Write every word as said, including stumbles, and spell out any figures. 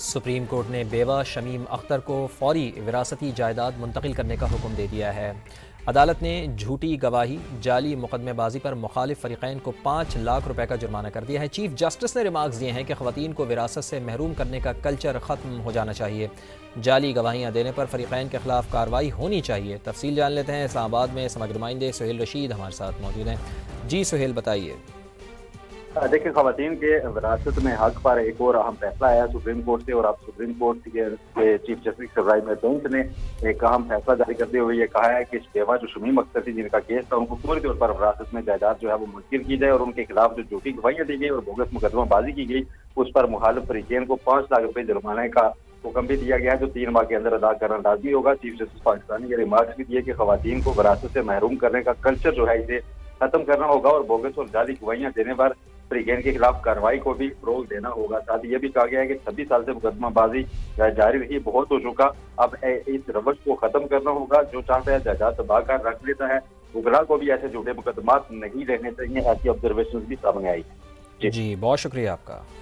Supreme court ने बेवा शमीम अख्तर को फौरी विरासती जायदाद मुंतकिल करने का हुक्म दे दिया है। अदालत ने झूठी गवाही, जाली मुकदमेबाजी पर मुखालिफ फरीकैन को पाँच लाख रुपए का जुर्माना कर दिया है। चीफ जस्टिस ने रिमार्क्स दिए हैं कि ख़वातीन को विरासत से महरूम करने का कल्चर ख़त्म हो जाना चाहिए। जाली गवाहियाँ देने पर फरीकैन के खिलाफ कार्रवाई होनी चाहिए। तफसील जान लेते हैं। इस्लामाबाद में समाज नुमाइंदे सुहेल रशीद हमारे साथ मौजूद हैं। जी सुहेल, बताइए। देखिए, खवातीन के विरासत में हक पर एक और अहम फैसला आया सुप्रीम कोर्ट से, और अब सुप्रीम कोर्ट के चीफ जस्टिस इब्राहिम बेंच ने एक अहम फैसला जारी करते हुए ये कहा है कि बेवा जो शमीम अख्तर थी, जिनका केस था, उनको पूरी तौर पर विरासत में जायदाद जो है वो मुंतकिल की जाए, और उनके खिलाफ जो झूठी गवाहियां दी गई और बोगस मुकदमाबाजी की गई उस पर मुखालिफ फरीकैन को पाँच लाख रुपए जुर्माने का हुक्म भी दिया गया है, जो तीन माह के अंदर अदा करना लाजमी होगा। चीफ जस्टिस पाकिस्तान ने ये रिमार्क्स भी दिए कि खवातीन को विरासत से महरूम करने का कल्चर जो है इसे खत्म करना होगा, और बोगस और जाली गवाहियां देने पर फरीकैन के खिलाफ कार्रवाई को भी फरोग देना होगा। साथ ही ये भी कहा गया है कि छब्बीस साल से मुकदमाबाजी जारी रही, बहुत हो चुका, अब इस रवश को खत्म करना होगा। जो चाहता है जायदाद दबा कर रख लेता है, उगला को भी ऐसे झूठे मुकदमात नहीं रहने चाहिए। ऐसी ऑब्जर्वेशन भी सामने आई। जी, जी बहुत शुक्रिया आपका।